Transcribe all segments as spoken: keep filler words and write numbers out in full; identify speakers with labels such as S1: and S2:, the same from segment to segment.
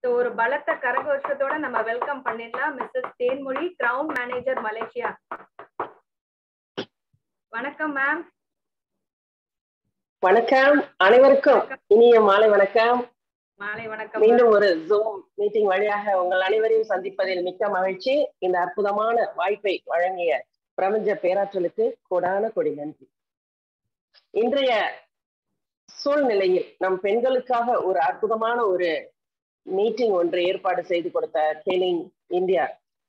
S1: ஒரு பலத்த கரகோஷத்தோட நம்ம வெல்கம் பண்ணிடலாம் Mrs Thenmozhi, crown manager Malaysia. வணக்கம் மேம்.
S2: வணக்கம் அனைவருக்கும் இனிய மாலை வணக்கம்.
S1: மாலை வணக்கம்.
S2: மீண்டும் ஒரு ஜூம் மீட்டிங் வழியாக உங்கள் அனைவரையும் சந்திப்பதில் மிக்க மகிழ்ச்சி. இந்த அற்புதமான வாய்ப்பை வழங்கிய பிரபஞ்ச பேராற்றலுக்கு கோடான கொடி நன்றி. இன்றைய சூழ்நிலையில் நம் பெண்களுக்காக ஒரு அற்புதமான ஒரு மீட்டிங் ஒன்று ஏற்பாடு செய்து கொடுத்த கேலிங் இந்தியா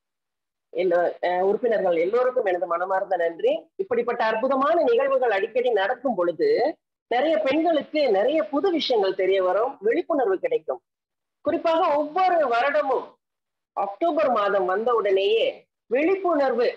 S2: எல்லோ உறுப்பினர்கள் எல்லோருக்கும் எனது மனமார்ந்த நன்றி. இப்படிப்பட்ட அற்புதமான நிகழ்வுகள் அடிக்கடி நடக்கும் பொழுது நிறைய பெண்களுக்கு நிறைய புது விஷயங்கள் தெரிய வரும், விழிப்புணர்வு கிடைக்கும். குறிப்பாக ஒவ்வொரு வருடமும் அக்டோபர் மாதம் வந்த உடனேயே விழிப்புணர்வு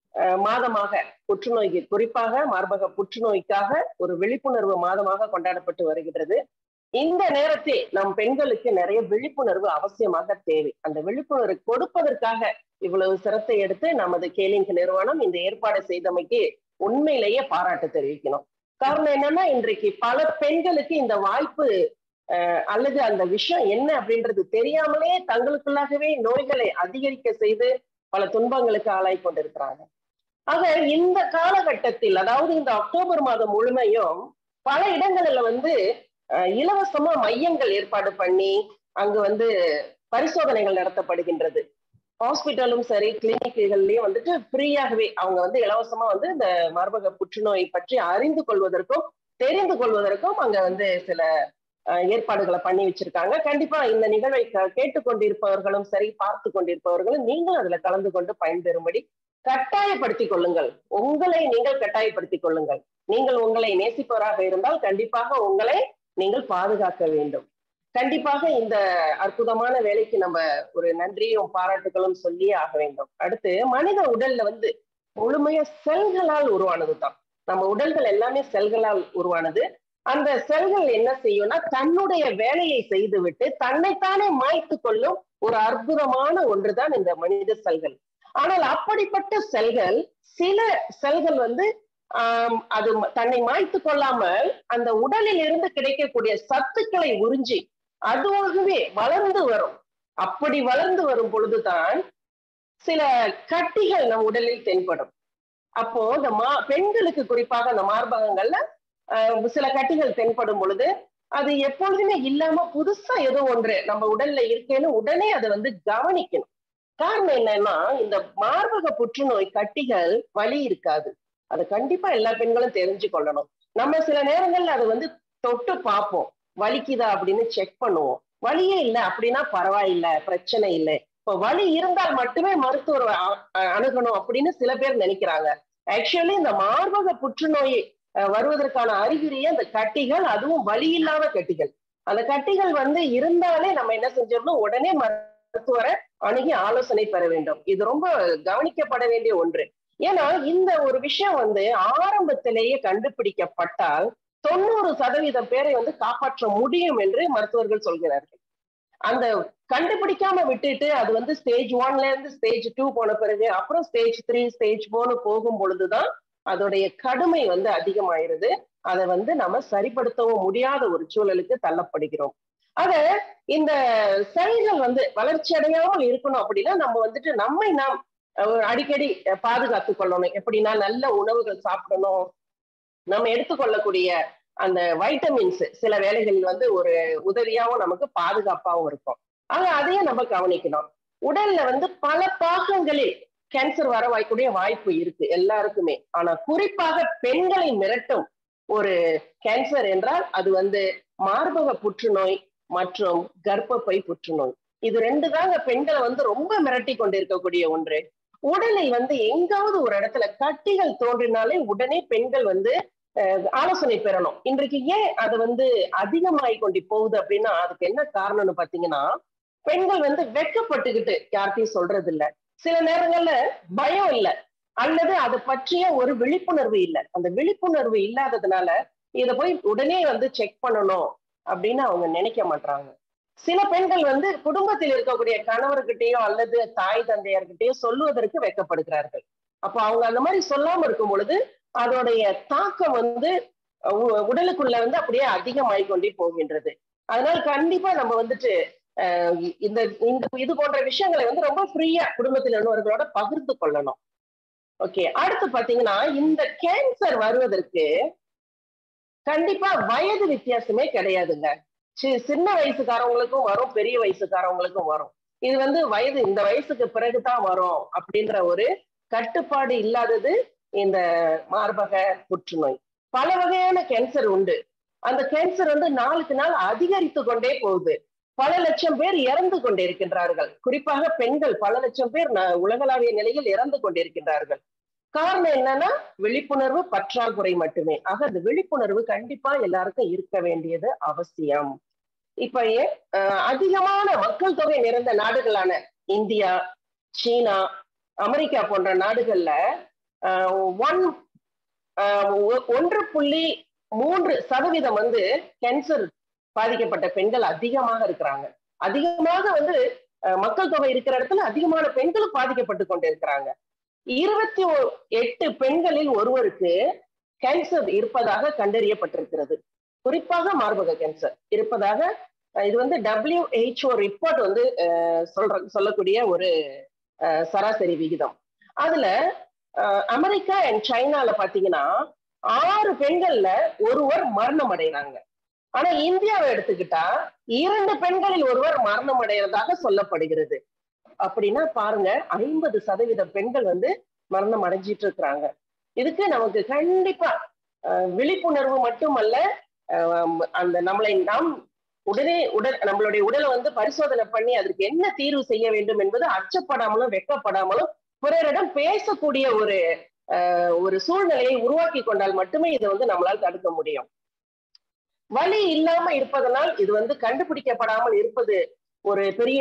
S2: மாதமாக புற்றுநோய்க்கு, குறிப்பாக மார்பக புற்றுநோய்க்காக ஒரு விழிப்புணர்வு மாதமாக கொண்டாடப்பட்டு வருகிறது. இந்த நேரத்தில் நம் பெண்களுக்கு நிறைய விழிப்புணர்வு அவசியமாக தேவை. அந்த விழிப்புணர்வு கொடுப்பதற்காக இவ்வளவு சிரத்தை எடுத்து நமது கேலிங் நிறுவனம் இந்த ஏற்பாடு செய்தமைக்கு உண்மையிலேயே பாராட்டு தெரிவிக்கணும். காரணம் என்னன்னா, இன்றைக்கு பல பெண்களுக்கு இந்த வாய்ப்பு அஹ் அல்லது அந்த விஷயம் என்ன அப்படின்றது தெரியாமலே தங்களுக்குள்ளாகவே நோய்களை அதிகரிக்க செய்து பல துன்பங்களுக்கு ஆளாய் கொண்டிருக்கிறாங்க. ஆக இந்த காலகட்டத்தில், அதாவது இந்த அக்டோபர் மாதம் முழுமையும் பல இடங்கள்ல வந்து இலவசமா மையங்கள் ஏற்பாடு பண்ணி அங்கு வந்து பரிசோதனைகள் நடத்தப்படுகின்றது. ஹாஸ்பிட்டலும் சரி, கிளினிக்குகள்லயும் வந்துட்டு ஃப்ரீயாகவே அவங்க வந்து இலவசமா வந்து இந்த மார்பக புற்றுநோய் பற்றி அறிந்து கொள்வதற்கும் தெரிந்து கொள்வதற்கும் அங்க வந்து சில ஏற்பாடுகளை பண்ணி வச்சிருக்காங்க. கண்டிப்பா இந்த நிகழ்வை கேட்டுக்கொண்டிருப்பவர்களும் சரி, பார்த்து கொண்டிருப்பவர்களும் நீங்கள் அதுல கலந்து கொண்டு பயன்பெறும்படி கட்டாயப்படுத்திக் கொள்ளுங்கள். உங்களை நீங்கள் கட்டாயப்படுத்திக் கொள்ளுங்கள். நீங்கள் உங்களை நேசிப்பவராக இருந்தால் கண்டிப்பாக உங்களை நீங்கள் பாதுகாக்க வேண்டும். கண்டிப்பாக இந்த அற்புதமான வேலைக்கு நம்ம ஒரு நன்றியும் பாராட்டுகளும் சொல்லியே ஆக வேண்டும். அடுத்து, மனித உடல்ல வந்து முழுமைய செல்களால் உருவானதுதான். நம்ம உடல்கள் எல்லாமே செல்களால் உருவானது. அந்த செல்கள் என்ன செய்யும்னா, தன்னுடைய வேலையை செய்துவிட்டு தன்னைத்தானே மாய்த்து கொள்ளும் ஒரு அற்புதமான ஒன்றுதான் இந்த மனித செல்கள். ஆனால் அப்படிப்பட்ட செல்கள், சில செல்கள் வந்து ஆஹ் அது தன்னை மாய்த்து கொள்ளாமல் அந்த உடலில் இருந்து கிடைக்கக்கூடிய சத்துக்களை உறிஞ்சி அதுவாகவே வளர்ந்து வரும். அப்படி வளர்ந்து வரும் பொழுதுதான் சில கட்டிகள் நம் உடலில் தென்படும். அப்போ இந்த மா பெண்களுக்கு குறிப்பாக அந்த மார்பகங்கள்ல அஹ் சில கட்டிகள் தென்படும் பொழுது அது எப்பொழுதுமே இல்லாம புதுசா ஏதோ ஒன்று நம்ம உடல்ல இருக்கேன்னு உடனே அதை வந்து கவனிக்கணும். காரணம் என்னன்னா, இந்த மார்பக புற்றுநோய் கட்டிகள் வலி இருக்காது. அதை கண்டிப்பா எல்லா பெண்களும் தெரிஞ்சு கொள்ளணும். நம்ம சில நேரங்கள்ல அதை வந்து தொட்டு பார்ப்போம், வலிக்குதா அப்படின்னு செக் பண்ணுவோம். வலியே இல்லை அப்படின்னா பரவாயில்லை, பிரச்சனை இல்லை. இப்போ வலி இருந்தால் மட்டுமே மருத்துவர் அணுகணும் அப்படின்னு சில பேர் நினைக்கிறாங்க. ஆக்சுவலி இந்த மார்பக புற்றுநோய் வருவதற்கான அறிகுறியே அந்த கட்டிகள், அதுவும் வலி இல்லாத கட்டிகள். அந்த கட்டிகள் வந்து இருந்தாலே நம்ம என்ன செஞ்சிடணும், உடனே மருத்துவரை அணுகி ஆலோசனை பெற வேண்டும். இது ரொம்ப கவனிக்கப்பட வேண்டிய ஒன்று. ஏன்னா இந்த ஒரு விஷயம் வந்து ஆரம்பத்திலேயே கண்டுபிடிக்கப்பட்டால் தொண்ணூறு சதவீதம் பேரை வந்து காப்பாற்ற முடியும் என்று மருத்துவர்கள் சொல்கிறார்கள். அந்த கண்டுபிடிக்காம விட்டுட்டு அது வந்து ஸ்டேஜ் ஒன்ல இருந்து ஸ்டேஜ் டூ போன பிறகு அப்புறம் ஸ்டேஜ் த்ரீ ஸ்டேஜ் போன்னு போகும் பொழுதுதான் அதோடைய கடுமை வந்து அதிகமாயிருது. அதை வந்து நம்ம சரிப்படுத்தவும் முடியாத ஒரு சூழலுக்கு தள்ளப்படுகிறோம். ஆக இந்த செல்கள் வந்து வளர்ச்சி அடையாமல் இருக்கணும் அப்படின்னா நம்ம வந்துட்டு நம்மை நாம் அடிக்கடி பாதுகாத்துக் கொள்ளணும். எப்படின்னா, நல்ல உணவுகள் சாப்பிடணும். நம்ம எடுத்துக்கொள்ளக்கூடிய அந்த வைட்டமின்ஸ் சில வேளைகளில் வந்து ஒரு உதவியாகவும் நமக்கு பாதுகாப்பாகவும் இருக்கும். ஆக அதையும் நம்ம கவனிக்கணும். உடல்ல வந்து பல பாகங்களில் கேன்சர் வர வாய்க்கூடிய வாய்ப்பு இருக்கு எல்லாருக்குமே. ஆனா குறிப்பாக பெண்களை மிரட்டும் ஒரு கேன்சர் என்றால் அது வந்து மார்பக புற்றுநோய் மற்றும் கர்ப்பப்பை புற்றுநோய். இது ரெண்டு தாங்க பெண்களை வந்து ரொம்ப மிரட்டி கொண்டு இருக்கக்கூடிய ஒன்று. உடலில் வந்து எங்காவது ஒரு இடத்துல கட்டிகள் தோன்றினாலே உடனே பெண்கள் வந்து அஹ் ஆலோசனை பெறணும். இன்றைக்கு ஏன் அது வந்து அதிகமாகி கொண்டு போகுது அப்படின்னா, அதுக்கு என்ன காரணம்னு பாத்தீங்கன்னா, பெண்கள் வந்து வெட்கப்பட்டுக்கிட்டு யார்கிட்டையும் சொல்றது இல்லை. சில நேரங்கள்ல பயம் இல்லை, அல்லது அதை பற்றிய ஒரு விழிப்புணர்வு இல்லை. அந்த விழிப்புணர்வு இல்லாததுனால இதை போய் உடனே வந்து செக் பண்ணணும் அப்படின்னு அவங்க நினைக்க மாட்டாங்க. சில பெண்கள் வந்து குடும்பத்தில் இருக்கக்கூடிய கணவர்கிட்டயோ அல்லது தாய் தந்தையர்கிட்டயோ சொல்லுவதற்கு வெட்கப்படுகிறார்கள். அப்போ அவங்க அந்த மாதிரி சொல்லாம இருக்கும் பொழுது அதோடைய தாக்கம் வந்து உடலுக்குள்ள வந்து அப்படியே அதிகமாகிக் கொண்டே போகின்றது. அதனால கண்டிப்பா நம்ம வந்துட்டு இந்த இந்த இது போன்ற விஷயங்களை வந்து ரொம்ப ஃப்ரீயா குடும்பத்தில் உள்ளவர்களோட பகிர்ந்து கொள்ளணும். ஓகே, அடுத்து பாத்தீங்கன்னா இந்த கேன்சர் வருவதற்கு கண்டிப்பா வயது வித்தியாசமே கிடையாதுங்க. சின்ன வயசுக்காரவங்களுக்கும் வரும், பெரிய வயசுக்காரவங்களுக்கும் வரும். இது வந்து வயது இந்த வயசுக்கு பிறகுதான் வரும் அப்படின்ற ஒரு கட்டுப்பாடு இல்லாதது இந்த மார்பக புற்றுநோய். பல வகையான கேன்சர் உண்டு. அந்த கேன்சர் வந்து நாளுக்கு நாள் அதிகரித்து கொண்டே போகுது. பல லட்சம் பேர் இறந்து கொண்டிருக்கின்றார்கள். குறிப்பாக பெண்கள் பல லட்சம் பேர் உலகளாவிய நிலையில் இறந்து கொண்டிருக்கின்றார்கள். காரணம் என்னன்னா விழிப்புணர்வு பற்றாக்குறை மட்டுமே. ஆக அந்த விழிப்புணர்வு கண்டிப்பா எல்லாருக்கும் இருக்க வேண்டியது அவசியம். இப்ப அதிகமான மக்கள் தொகை நிறைந்த நாடுகளான இந்தியா, சீனா, அமெரிக்கா போன்ற நாடுகள்ல ஒன் ஒன்று புள்ளி மூன்று சதவீதம் வந்து கேன்சர் பாதிக்கப்பட்ட பெண்கள் அதிகமாக இருக்கிறாங்க. அதிகமாக வந்து மக்கள் தொகை இருக்கிற இடத்துல அதிகமான பெண்களும் பாதிக்கப்பட்டு கொண்டு இருக்கிறாங்க. இருபத்தி எட்டு பெண்களில் ஒருவருக்கு கேன்சர் இருப்பதாக கண்டறியப்பட்டிருக்கிறது. குறிப்பாக மார்பக கேன்சர் இருப்பதாக இது வந்து டபிள்யூ ஹெச் ஓ ரிப்போர்ட் வந்து சொல்ற சொல்லக்கூடிய ஒரு சராசரி விகிதம். அதுல அமெரிக்கா அண்ட் சைனால பாத்தீங்கன்னா ஆறு பெண்கள்ல ஒருவர் மரணம் அடைகிறாங்க. ஆனா இந்தியாவை எடுத்துக்கிட்டா இரண்டு பெண்களில் ஒருவர் மரணம் அடைகிறதாக சொல்லப்படுகிறது. அப்படின்னா பாருங்க, ஐம்பது சதவீத பெண்கள் வந்து மரணம் அடைஞ்சிட்டு இருக்கிறாங்க. இதுக்கு நமக்கு கண்டிப்பா விழிப்புணர்வு மட்டுமல்ல, அந்த நம்மளை நாம் உடனே உடல் நம்மளுடைய உடலை வந்து பரிசோதனை பண்ணி அதற்கு என்ன தீர்வு செய்ய வேண்டும் என்பது அச்சப்படாமலும் வெட்கப்படாமலும் பிறரிடம் பேசக்கூடிய ஒரு ஒரு சூழ்நிலையை உருவாக்கி கொண்டால் மட்டுமே இதை வந்து நம்மளால் தடுக்க முடியும். வலி இல்லாம இருப்பதனால் இது வந்து கண்டுபிடிக்கப்படாமல் இருப்பது ஒரு பெரிய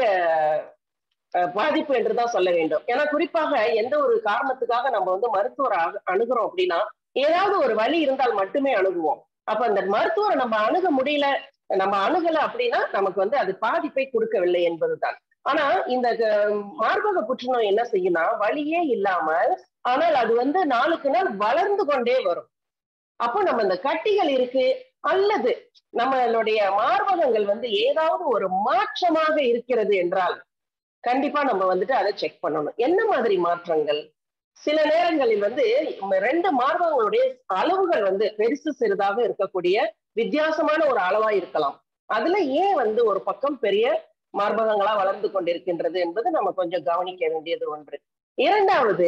S2: பாதிப்பு என்றுதான் சொல்ல வேண்டும். ஏன்னா குறிப்பாக எந்த ஒரு காரணத்துக்காக நம்ம வந்து மருத்துவரை அணுகிறோம் அப்படின்னா ஏதாவது ஒரு வலி இருந்தால் மட்டுமே அணுகுவோம். அப்ப அந்த மருத்துவரை நம்ம அணுக முடியல, நம்ம அணுகல அப்படின்னா நமக்கு வந்து அது பாதிப்பை கொடுக்கவில்லை என்பதுதான். ஆனா இந்த மார்பக புற்றுநோய் என்ன செய்யும்னா வலியே இல்லாமல், ஆனால் அது வந்து நாளுக்கு நாள் வளர்ந்து கொண்டே வரும். அப்போ நம்ம இந்த கட்டிகள் இருக்கு அல்லது நம்மளுடைய மார்பகங்கள் வந்து ஏதாவது ஒரு மாற்றமாக இருக்கிறது என்றால் கண்டிப்பா நம்ம வந்துட்டு அதை செக் பண்ணணும். என்ன மாதிரி மாற்றங்கள்? சில நேரங்களில் வந்து ரெண்டு மார்பகங்களுடைய அளவுகள் வந்து பெருசு சிறிதாக இருக்கக்கூடிய வித்தியாசமான ஒரு அளவா இருக்கலாம். அதுல ஏன் வந்து ஒரு பக்கம் பெரிய மார்பகங்களா வளர்ந்து கொண்டிருக்கின்றது என்பது நம்ம கொஞ்சம் கவனிக்க வேண்டியது ஒன்று. இரண்டாவது,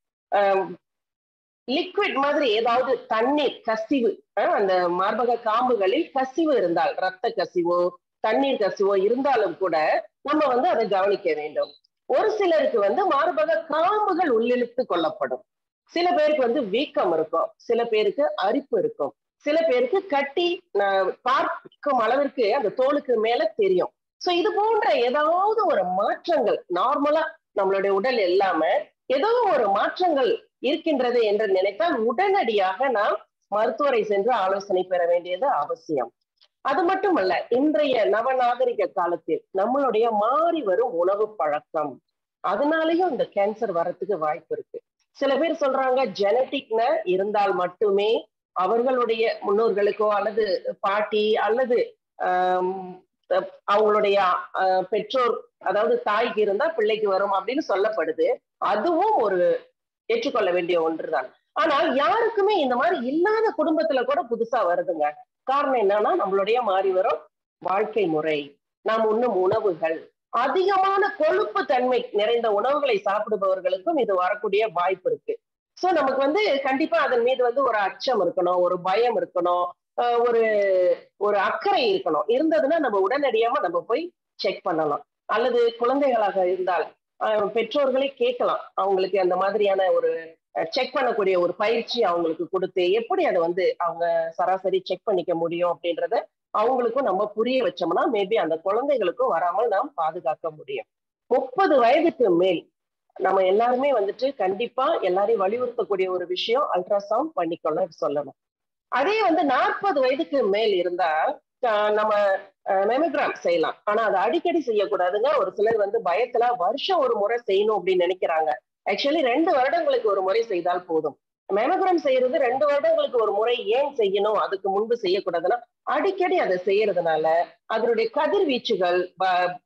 S2: லிக்விட் மாதிரி ஏதாவது தண்ணீர் கசிவு, அந்த மார்பக காம்புகளில் கசிவு இருந்தால், ரத்த கசிவோ தண்ணீர் கசிவோ இருந்தாலும் கூட நம்ம வந்து அதை கவனிக்க வேண்டும். ஒரு சிலருக்கு வந்து மார்பக காம்புகள் உள்ளிழுத்து கொள்ளப்படும். சில பேருக்கு வந்து வீக்கம் இருக்கும், சில பேருக்கு அரிப்பு இருக்கும், சில பேருக்கு கட்டி பார்க்கும் அளவிற்கு அந்த தோலுக்கு மேல தெரியும். சோ இது போன்ற ஏதாவது ஒரு மாற்றங்கள் நார்மலா நம்மளுடைய உடல் இல்லாம ஏதோ ஒரு மாற்றங்கள் இருக்கின்றது என்று நினைத்தால் உடனடியாக நாம் மருத்துவரை சென்று ஆலோசனை பெற வேண்டியது அவசியம். அது மட்டுமல்ல, இன்றைய நவநாகரிக காலத்தில் நம்மளுடைய மாறி வரும் உணவு பழக்கம், அதனாலேயும் இந்த கேன்சர் வர்றதுக்கு வாய்ப்பு இருக்கு. சில பேர் சொல்றாங்க ஜெனட்டிக்னு இருந்தால் மட்டுமே அவர்களுடைய முன்னோர்களுக்கோ அல்லது பாட்டி அல்லது ஆஹ் அவங்களுடைய பெற்றோர், அதாவது தாய்க்கு இருந்தா பிள்ளைக்கு வரும் அப்படின்னு சொல்லப்படுது. அதுவும் ஒரு ஏற்றுக்கொள்ள வேண்டிய ஒன்றுதான். ஆனால் யாருக்குமே இந்த மாதிரி இல்லாத குடும்பத்துல கூட புதுசா வருதுங்க. காரணம் என்னன்னா நம்மளுடைய மாறி வரும் வாழ்க்கை முறை, நாம் உண்ணும் உணவுகள், அதிகமான கொழுப்பு தன்மை நிறைந்த உணவுகளை சாப்பிடுபவர்களுக்கும் இது வரக்கூடிய வாய்ப்பு இருக்கு. சோ நமக்கு வந்து கண்டிப்பா அதன் மீது வந்து ஒரு அச்சம் இருக்கணும், ஒரு பயம் இருக்கணும், ஒரு ஒரு அக்கறை இருக்கணும். இருந்ததுன்னா நம்ம உடனடியாக நம்ம போய் செக் பண்ணலாம். அல்லது குழந்தைகளாக இருந்தால் பெற்றோர்களே கேட்கலாம், அவங்களுக்கு அந்த மாதிரியான ஒரு செக் பண்ணக்கூடிய ஒரு பயிற்சி அவங்களுக்கு கொடுத்து எப்படி அதை வந்து அவங்க சராசரி செக் பண்ணிக்க முடியும் அப்படின்றத அவங்களுக்கும் நம்ம புரிய வச்சோம்னா மேபி அந்த குழந்தைகளுக்கும் வராமல் நாம் பாதுகாக்க முடியும். முப்பது வயதுக்கு மேல் நம்ம எல்லாருமே வந்துட்டு கண்டிப்பா எல்லாரையும் வலியுறுத்தக்கூடிய ஒரு விஷயம் அல்ட்ராசவுண்ட் பண்ணிக்கொள்ள சொல்லணும். அதே வந்து நாற்பது வயதுக்கு மேல் இருந்தா நம்ம மெமோகிராம் செய்யலாம். ஆனா அதை அடிக்கடி செய்யக்கூடாதுங்க. ஒரு சிலர் வந்து பயத்துல வருஷம் ஒரு முறை செய்யணும் அப்படின்னு நினைக்கிறாங்க. ஆக்சுவலி ரெண்டு வருடங்களுக்கு ஒரு முறை செய்தால் போதும். மெமோகிராம் செய்யறது ரெண்டு வருடங்களுக்கு ஒரு முறை ஏன் செய்யணும், அதுக்கு முன்பு செய்யக்கூடாதுன்னா அடிக்கடி அதை செய்யறதுனால அதனுடைய கதிர்வீச்சுகள்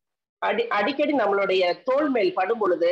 S2: அடி அடிக்கடி நம்மளுடைய தோல் மேல் படும் பொழுது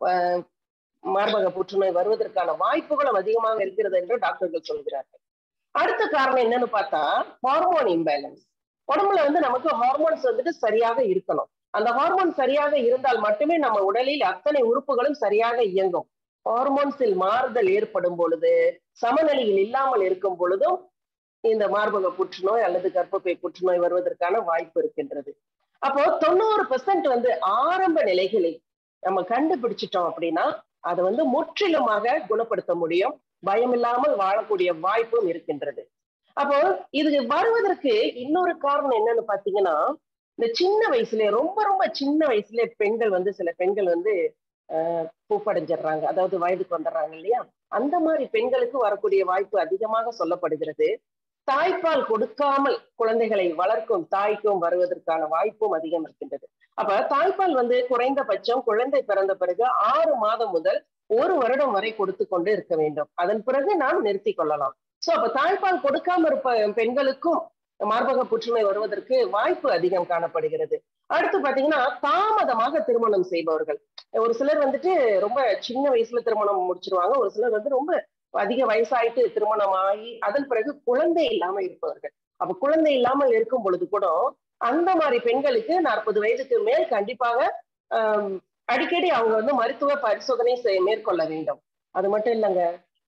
S2: மார்பக புற்றுநோய் வருவதற்கான வாய்ப்புகளும் அதிகமாக இருக்கிறது என்று டாக்டர்கள் சொல்கிறார்கள். அடுத்த காரணம் என்னன்னு பார்த்தா ஹார்மோன் இம்பேலன்ஸ். உடம்புல வந்து நமக்கு ஹார்மோன்ஸ் வந்துட்டு சரியாக இருக்கணும். அந்த ஹார்மோன் சரியாக இருந்தால் மட்டுமே நம்ம உடலில் அத்தனை உறுப்புகளும் சரியாக இயங்கும். ஹார்மோன்ஸில் மாறுதல் ஏற்படும் பொழுது, சமநிலையில் இல்லாமல் இருக்கும் பொழுதும் இந்த மார்பக புற்றுநோய் அல்லது கர்ப்பப்பை புற்றுநோய் வருவதற்கான வாய்ப்பு இருக்கின்றது. அப்போ தொண்ணூறு பெர்சென்ட் வந்து ஆரம்ப நிலைகளில் நம்ம கண்டுபிடிச்சிட்டோம் அப்படின்னா அதை வந்து முற்றிலுமாக குணப்படுத்த முடியும். பயமில்லாமல் வாழக்கூடிய வாய்ப்பும் இருக்கின்றது. அப்போ இது வருவதற்கு இன்னொரு காரணம் என்னன்னு பாத்தீங்கன்னா, இந்த சின்ன வயசுல ரொம்ப ரொம்ப சின்ன வயசுல பெண்கள் வந்து சில பெண்கள் வந்து ஆஹ் பூப்படைஞ்சிடுறாங்க, அதாவது வயதுக்கு வந்துடுறாங்க இல்லையா? அந்த மாதிரி பெண்களுக்கு வரக்கூடிய வாய்ப்பு அதிகமாக சொல்லப்படுகிறது. தாய்ப்பால் கொடுக்காமல் குழந்தைகளை வளர்க்கும் தாய்க்கும் வருவதற்கான வாய்ப்பும் அதிகம் இருக்கின்றது. அப்ப தாய்ப்பால் வந்து குறைந்தபட்சம் குழந்தை பிறந்த பிறகு ஆறு மாதம் முதல் ஒரு வருடம் வரை கொடுத்து கொண்டு இருக்க வேண்டும். அதன் பிறகு நாம் நிறுத்தி கொள்ளலாம். சோ அப்ப தாய்ப்பால் கொடுக்காம இருப்ப பெண்களுக்கும் மார்பக புற்றுநோய் வருவதற்கு வாய்ப்பு அதிகம் காணப்படுகிறது. அடுத்து பாத்தீங்கன்னா தாமதமாக திருமணம் செய்பவர்கள், ஒரு சிலர் வந்துட்டு ரொம்ப சின்ன வயசுல திருமணம் முடிச்சிருவாங்க, ஒரு சிலர் வந்து ரொம்ப அதிக வயசாயிட்டு திருமணம் ஆகி அதன் பிறகு குழந்தை இல்லாம இருப்பவர்கள். அப்ப குழந்தை இல்லாமல் இருக்கும் பொழுது கூட அந்த மாதிரி பெண்களுக்கு நாற்பது வயதுக்கு மேல் கண்டிப்பாக ஆஹ் அடிக்கடி அவங்க வந்து மருத்துவ பரிசோதனை மேற்கொள்ள வேண்டும். அது மட்டும் இல்லைங்க,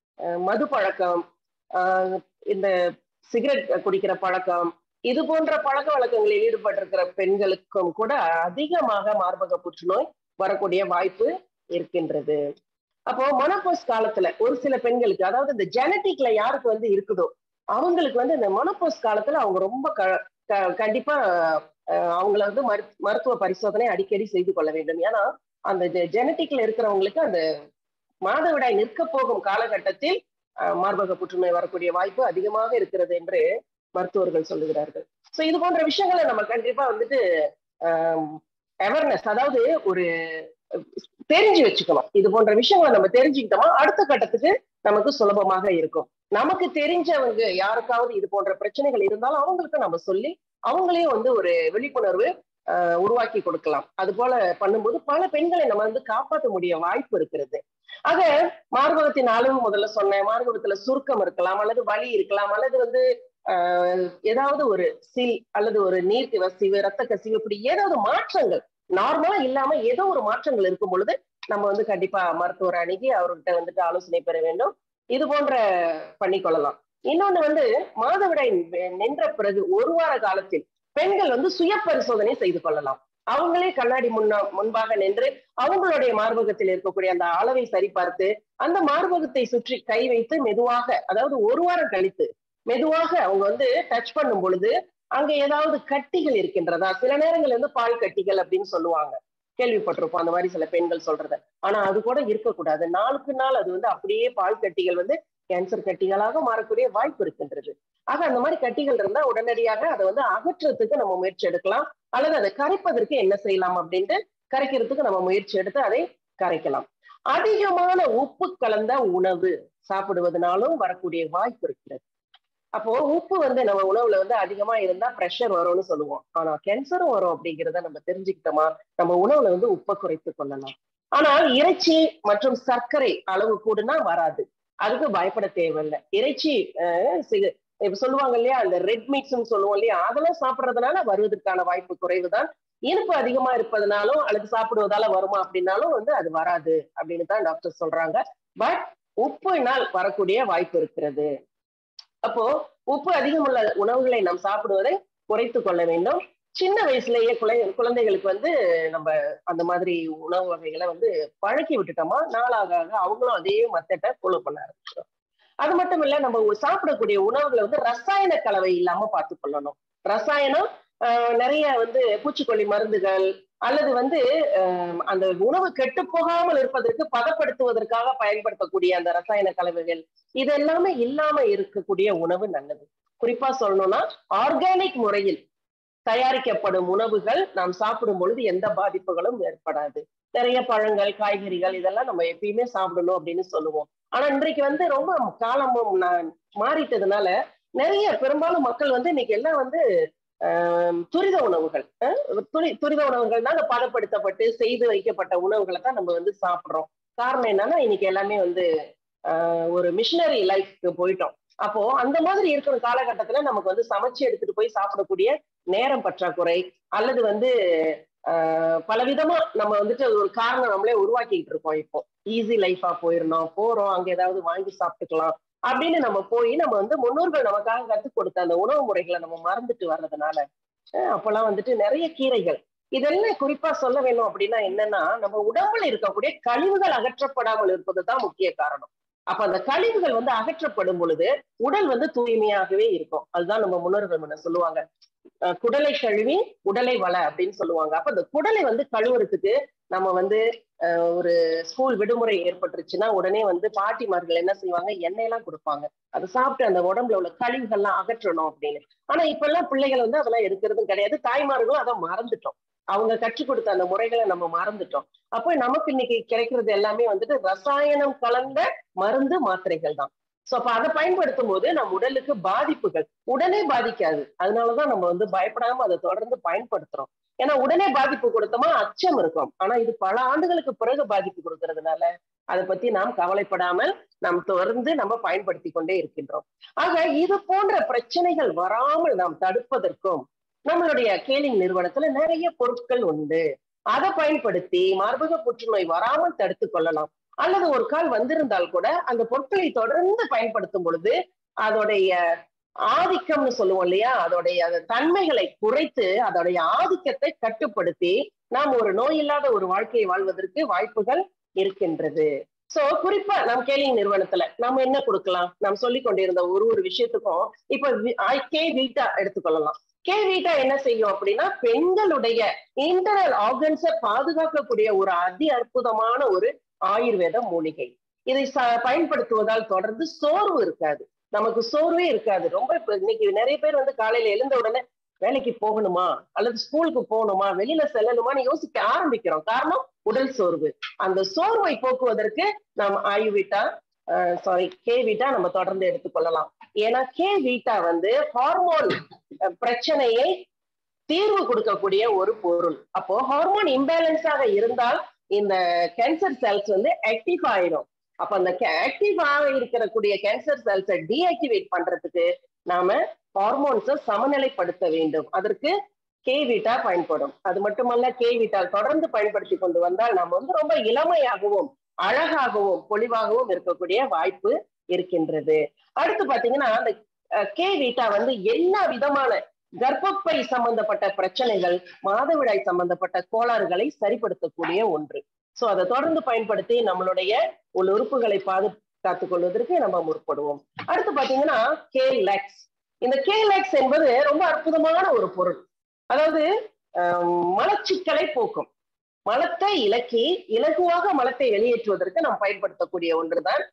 S2: மது பழக்கம், ஆஹ் இந்த சிகரெட் குடிக்கிற பழக்கம், இது போன்ற பழக்க வழக்கங்களில் ஈடுபட்டிருக்கிற பெண்களுக்கும் கூட அதிகமாக மார்பக புற்றுநோய் வரக்கூடிய வாய்ப்பு இருக்கின்றது. அப்போ மொனோபோஸ் காலத்துல ஒரு சில பெண்களுக்கு, அதாவது இந்த ஜெனட்டிக்ல யாருக்கு வந்து இருக்குதோ அவங்களுக்கு வந்து இந்த மொனோபோஸ் காலத்துல அவங்க ரொம்ப கண்டிப்பா அவங்கள வந்து மரு மருத்துவ பரிசோதனை அடிக்கடி செய்து கொள்ள வேண்டும். ஏன்னா அந்த ஜெனட்டிக்ல இருக்கிறவங்களுக்கு அந்த மாதவிடாய் நிற்க போகும் காலகட்டத்தில் மார்பக புற்றுநோய் வரக்கூடிய வாய்ப்பு அதிகமாக இருக்கிறது என்று மருத்துவர்கள் சொல்லுகிறார்கள். சோ இது போன்ற விஷயங்களை நம்ம கண்டிப்பா வந்துட்டு அவேர்னஸ், அதாவது ஒரு தெரிஞ்சு வச்சுக்கணும். இது போன்ற விஷயங்களை நம்ம தெரிஞ்சுக்கிட்டோமா அடுத்த கட்டத்துக்கு நமக்கு சுலபமாக இருக்கும். நமக்கு தெரிஞ்சவங்க யாருக்காவது இது போன்ற பிரச்சனைகள் இருந்தாலும் அவங்களுக்கு நம்ம சொல்லி அவங்களையும் வந்து ஒரு விழிப்புணர்வு அஹ் உருவாக்கி கொடுக்கலாம். அது போல பண்ணும்போது பல பெண்களை நம்ம வந்து காப்பாற்ற முடிய வாய்ப்பு இருக்கிறது. ஆக மார்பகத்தின் அளவு முதல்ல சொன்னேன், மார்பகத்துல சுருக்கம் இருக்கலாம், அல்லது வலி இருக்கலாம், அல்லது வந்து ஆஹ் ஏதாவது ஒரு சில் அல்லது ஒரு நீர் கசிவு, ரத்த கசிவு, இப்படி ஏதாவது மாற்றங்கள் நார்மலா இல்லாம ஏதோ ஒரு மாற்றங்கள் இருக்கும் பொழுது நம்ம வந்து கண்டிப்பா மருத்துவர் அணுகி அவர்கிட்ட வந்துட்டு ஆலோசனை பெற வேண்டும். இது போன்ற பண்ணிக்கொள்ளலாம். இன்னொன்னு வந்து மாதவிடாய் நின்ற பிறகு ஒரு வார காலத்தில் பெண்கள் வந்து சுய பரிசோதனை செய்து கொள்ளலாம். அவங்களே கண்ணாடி முன்னா முன்பாக நின்று அவங்களுடைய மார்பகத்தில் இருக்கக்கூடிய அந்த அளவை சரிபார்த்து அந்த மார்பகத்தை சுற்றி கை வைத்து மெதுவாக, அதாவது ஒரு வாரம் கழித்து மெதுவாக அவங்க வந்து டச் பண்ணும் பொழுது அங்க ஏதாவது கட்டிகள் இருக்கின்றதா, சில நேரங்கள் வந்து பால் கட்டிகள் அப்படின்னு சொல்லுவாங்க, கேள்விப்பட்டிருப்போம் அந்த மாதிரி சில பெண்கள் சொல்றது. ஆனா அது கூட இருக்கக்கூடாது. நாளுக்கு நாள் அது வந்து அப்படியே பால் கட்டிகள் வந்து கேன்சர் கட்டிகளாக மாறக்கூடிய வாய்ப்பு இருக்கின்றது. ஆக அந்த மாதிரி கட்டிகள் இருந்தா உடனடியாக அதை வந்து அகற்றத்துக்கு நம்ம முயற்சி எடுக்கலாம், அல்லது அதை கரைப்பதற்கு என்ன செய்யலாம் அப்படின்ட்டு கரைக்கிறதுக்கு நம்ம முயற்சி எடுத்து அதை கரைக்கலாம். அதிகமான உப்பு கலந்த உணவு சாப்பிடுவதனாலும் வரக்கூடிய வாய்ப்பு இருக்கிறது. அப்போ உப்பு வந்து நம்ம உணவுல வந்து அதிகமா இருந்தா பிரஷர் வரும்னு சொல்லுவோம், ஆனா கேன்சரும் வரும் அப்படிங்கிறத நம்ம தெரிஞ்சுக்கிட்டோமா நம்ம உணவுல வந்து உப்பை குறைத்து கொள்ளலாம். ஆனால் இறைச்சி மற்றும் சர்க்கரை அளவு கூடுனா வராது, அதுக்கு பயப்பட தேவையில்லை. இறைச்சி இப்ப சொல்லுவாங்க இல்லையா, அந்த ரெட் மீட்ஸ்ன்னு சொல்லுவோம் இல்லையா, அதெல்லாம் சாப்பிடுறதுனால வருவதற்கான வாய்ப்பு குறைவுதான். இனிப்பு அதிகமா இருப்பதனாலும் அல்லது சாப்பிடுவதால வருமா அப்படின்னாலும் வந்து அது வராது அப்படின்னு தான் டாக்டர் சொல்றாங்க. பட் உப்பினால் வரக்கூடிய வாய்ப்பு இருக்கிறது. அப்போ உப்பு அதிகமுள்ள உணவுகளை நாம் சாப்பிடுவதை குறைத்து கொள்ள வேண்டும். சின்ன வயசுலயே குழை குழந்தைகளுக்கு வந்து நம்ம அந்த மாதிரி உணவு வகைகளை வந்து பழக்கி விட்டுட்டோமா நாளாக அவங்களும் அதே மெத்தட்டை ஃபாலோ பண்ண ஆரம்பிச்சிடும். அது மட்டும் இல்ல, நம்ம சாப்பிடக்கூடிய உணவுகளை வந்து ரசாயன கலவை இல்லாம பார்த்து கொள்ளணும். ரசாயனம் ஆஹ் நிறைய வந்து பூச்சிக்கொல்லி மருந்துகள் அல்லது வந்து அஹ் அந்த உணவு கெட்டு போகாமல் இருப்பதற்கு பதப்படுத்துவதற்காக பயன்படுத்தக்கூடிய அந்த ரசாயன கலவைகள் இது எல்லாமே இல்லாம இருக்கக்கூடிய உணவு நல்லது. குறிப்பா சொல்லணும்னா ஆர்கானிக் முறையில் தயாரிக்கப்படும் உணவுகள் நாம் சாப்பிடும் பொழுது எந்த பாதிப்புகளும் ஏற்படாது. நிறைய பழங்கள், காய்கறிகள் இதெல்லாம் நம்ம எப்பயுமே சாப்பிடணும் அப்படின்னு சொல்லுவோம். ஆனா இன்றைக்கு வந்து ரொம்ப காலமும் மாறிட்டதுனால நிறைய பெரும்பாலும் மக்கள் வந்து இன்னைக்கு எல்லாம் வந்து துரித உணவுகள், துரி துரித உணவுகள் தான் பதப்படுத்தப்பட்டு செய்து வைக்கப்பட்ட உணவுகளை தான் நம்ம வந்து சாப்பிடுறோம். காரணம் என்னன்னா இன்னைக்கு எல்லாமே வந்து ஆஹ் ஒரு மிஷினரி லைஃப்க்கு போயிட்டோம். அப்போ அந்த மாதிரி இருக்கிற காலகட்டத்துல நமக்கு வந்து சமைச்சு எடுத்துட்டு போய் சாப்பிடக்கூடிய நேரம் பற்றாக்குறை அல்லது வந்து ஆஹ் பலவிதமா நம்ம வந்துட்டு ஒரு காரணம் நம்மளே உருவாக்கிட்டு இருக்கோம். இப்போ ஈஸி லைஃபா போயிடணும், போறோம் அங்க ஏதாவது வாங்கி சாப்பிட்டுக்கலாம் அப்படின்னு நம்ம போய் நம்ம வந்து முன்னோர்கள் நமக்காக கற்றுக் கொடுத்த அந்த உணவு முறைகளை நம்ம மறந்துட்டு வர்றதுனால அப்பெல்லாம் வந்துட்டு நிறைய கீரைகள் இதெல்லாம் குறிப்பா சொல்ல வேணும் அப்படின்னா என்னன்னா நம்ம உடம்புல இருக்கக்கூடிய கழிவுகள் அகற்றப்படாமல் இருப்பதுதான் முக்கிய காரணம். அப்ப அந்த கழிவுகள் வந்து அகற்றப்படும் பொழுது உடல் வந்து தூய்மையாகவே இருக்கும். அதுதான் நம்ம முன்னோர்கள் என்ன சொல்லுவாங்க, குடலை கழுவி உடலை வள அப்படின்னு சொல்லுவாங்க. அப்ப அந்த குடலை வந்து கழுவுறதுக்கு நம்ம வந்து ஒரு ஸ்கூல் விடுமுறை ஏற்பட்டுருச்சுன்னா உடனே வந்து பாட்டிமார்கள் என்ன செய்வாங்க, எண்ணெய் எல்லாம் கொடுப்பாங்க. அதை சாப்பிட்டு அந்த உடம்புல உள்ள கழிவுகள்லாம் அகற்றணும் அப்படின்னு. ஆனா இப்ப எல்லாம் பிள்ளைகள் வந்து அதெல்லாம் எடுக்கிறதும் கிடையாது. தாய்மார்களும் அதை மறந்துட்டோம். அவங்க கற்றுக் கொடுத்த அந்த முறைகளை நம்ம மறந்துட்டோம். அப்போ நமக்கு இன்னைக்கு கிடைக்கிறது எல்லாமே வந்துட்டு ரசாயனம் கலந்த மருந்து மாத்திரைகள் தான். சோ அப்ப அதை பயன்படுத்தும் போது நம்ம உடலுக்கு பாதிப்புகள் உடனே பாதிக்காது. அதனாலதான் நம்ம வந்து பயப்படாம அதை தொடர்ந்து பயன்படுத்துறோம். ஏன்னா உடனே பாதிப்பு கொடுத்தோமா அச்சம் இருக்கும். ஆனா இது பல ஆண்டுகளுக்கு பிறகு பாதிப்பு கொடுக்கறதுனால அதை பத்தி நாம் கவலைப்படாமல் நாம் தொடர்ந்து நம்ம பயன்படுத்தி கொண்டே இருக்கின்றோம். ஆக இது போன்ற பிரச்சனைகள் வராமல் நாம் தடுப்பதற்கும் நம்மளுடைய கேலிங் நிறுவனத்துல நிறைய பொருட்கள் உண்டு. அதை பயன்படுத்தி மார்பக புற்றுநோய் வராமல் தடுத்து கொள்ளலாம். அல்லது ஒரு கால் வந்திருந்தால் கூட அந்த பொருட்களை தொடர்ந்து பயன்படுத்தும் பொழுது அதோடைய ஆதிக்கம்னு சொல்லுவோம் இல்லையா, அதோடைய தன்மைகளை குறைத்து அதோடைய ஆதிக்கத்தை கட்டுப்படுத்தி நாம் ஒரு நோய் இல்லாத ஒரு வாழ்க்கையை வாழ்வதற்கு வாய்ப்புகள் இருக்கின்றது. சோ குறிப்பா நம் கேலிங் நிறுவனத்துல நம்ம என்ன கொடுக்கலாம், நாம் சொல்லிக் கொண்டிருந்த ஒரு ஒரு விஷயத்துக்கும் இப்ப கே வீட்டா எடுத்துக்கொள்ளலாம். கே வீட்டா என்ன செய்யும் அப்படின்னா பெண்களுடைய இன்டர்னல் ஆர்கன்ஸை பாதுகாக்கக்கூடிய ஒரு அதி அற்புதமான ஒரு ஆயுர்வேத மூலிகை. இதை பயன்படுத்துவதால் தொடர்ந்து சோர்வு இருக்காது, நமக்கு சோர்வே இருக்காது. ரொம்ப இப்ப இன்னைக்கு நிறைய பேர் வந்து காலையில எழுந்த உடனே வேலைக்கு போகணுமா அல்லது ஸ்கூலுக்கு போகணுமா வெளியில செல்லணுமான்னு யோசிக்க ஆரம்பிக்கிறோம். காரணம் உடல் சோர்வு. அந்த சோர்வை போக்குவதற்கு நாம் ஆயுர்வேதா சாரி கே வீட்டா நம்ம தொடர்ந்து எடுத்துக்கொள்ளலாம். ஏன்னா கே வீட்டா வந்து ஹார்மோன் பிரச்சனையை தீர்வு கொடுக்கக்கூடிய ஒரு பொருள். அப்போ ஹார்மோன் இம்பேலன்ஸாக இருந்தால் இந்த கேன்சர் செல்ஸ் வந்து ஆக்டிவ் ஆயிடும். அப்ப அந்த ஆக்டிவ் ஆக இருக்கக்கூடிய கேன்சர் செல்ஸை டீஆக்டிவேட் பண்றதுக்கு நாம ஹார்மோன்ஸை சமநிலைப்படுத்த வேண்டும். அதற்கு கே வீட்டா பயன்படும். அது மட்டுமல்ல, கே வீட்டா தொடர்ந்து பயன்படுத்தி கொண்டு வந்தால் நம்ம வந்து ரொம்ப இளமையாகவும் அழகாகவும் பொலிவாகவும் இருக்கக்கூடிய வாய்ப்பு இருக்கின்றது. அடுத்து பாத்தீங்கன்னா அந்த கே வீட்டா வந்து எல்லா விதமான கர்ப்பப்பை சம்பந்தப்பட்ட பிரச்சனைகள், மாதவிடாய் சம்பந்தப்பட்ட கோளாறுகளை சரிப்படுத்தக்கூடிய ஒன்று. சோ அதை தொடர்ந்து பயன்படுத்தி நம்மளுடைய உள் உறுப்புகளை பாதுகாத்துக் கொள்வதற்கு நம்ம முற்படுவோம். அடுத்து பாத்தீங்கன்னா கே லேக்ஸ். இந்த கே லேக்ஸ் என்பது ரொம்ப அற்புதமான ஒரு பொருள். அதாவது மலச்சிக்கலை போக்கும், மலத்தை இலக்கி இலகுவாக மலத்தை வெளியேற்றுவதற்கு நாம் பயன்படுத்தக்கூடிய ஒன்றுதான்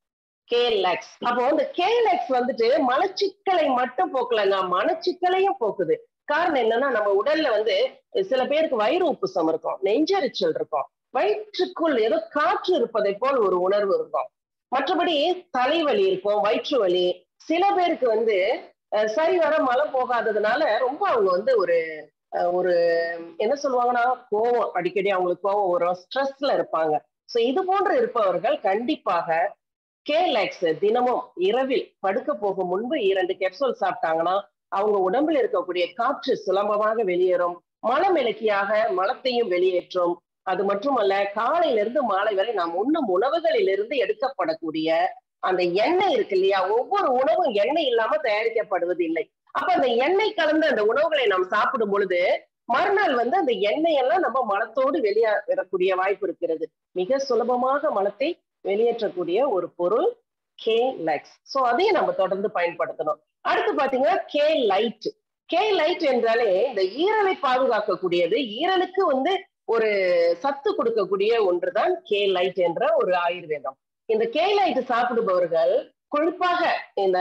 S2: கே லேக்ஸ். அப்போ இந்த கே லேக்ஸ் வந்துட்டு மலச்சிக்கலை மட்டும் போக்கலங்க, மனச்சிக்கலையும் போக்குது. காரணம் என்னன்னா நம்ம உடல்ல வந்து சில பேருக்கு வயிறு உப்புசம் இருக்கும், நெஞ்சரிச்சல் இருக்கும், வயிற்றுக்குள் ஏதோ காற்று இருப்பதை போல் ஒரு உணர்வு இருக்கும். மற்றபடி தலைவலி இருக்கும், வயிற்று வலி. சில பேருக்கு வந்து சரிவர மலம் போகாததுனால ரொம்ப அவங்க வந்து ஒரு ஒரு என்ன சொல்லுவாங்கன்னா கோவம், அடிக்கடி அவங்களுக்கு கோவம் வரும், ஸ்ட்ரெஸ்ல இருப்பாங்க. சோ இது போன்று இருப்பவர்கள் கண்டிப்பாக கே லேக்ஸ் தினமும் இரவில் படுக்க போகும் முன்பு இரண்டு கேப்சூல் சாப்பிட்டாங்கன்னா அவங்க உடம்புல இருக்கக்கூடிய காற்று சுலபமாக வெளியேறும், மலமிளக்கியாக மலத்தையும் வெளியேற்றும். அது மட்டுமல்ல, காலையிலிருந்து மாலை வரை நாம் உண்ணும் உணவுகளிலிருந்து எடுக்கப்படக்கூடிய அந்த எண்ணெய் இருக்கு இல்லையா, ஒவ்வொரு உணவும் எண்ணெய் இல்லாம தயாரிக்கப்படுவது இல்லை. அப்ப அந்த எண்ணெய் கலந்த அந்த உணவுகளை நாம் சாப்பிடும் பொழுது மறுநாள் வந்து அந்த எண்ணெய் எல்லாம் நம்ம மலத்தோடு வெளியேறக்கூடிய வாய்ப்பு இருக்கிறது. மிக சுலபமாக மலத்தை வெளியேற்றக்கூடிய ஒரு பொருள் கே லேக்ஸ். சோ அதையும் நம்ம தொடர்ந்து பயன்படுத்தணும். அடுத்து பாத்தீங்கன்னா கே லைட். கே லைட் என்றாலே இந்த ஈரலை பாதுகாக்கக்கூடியது, ஈரலுக்கு வந்து ஒரு சத்து கொடுக்கக்கூடிய ஒன்றுதான் கே லைட் என்ற ஒரு ஆயுர்வேதம். இந்த கே லைட் சாப்பிடுபவர்கள் குறிப்பாக இந்த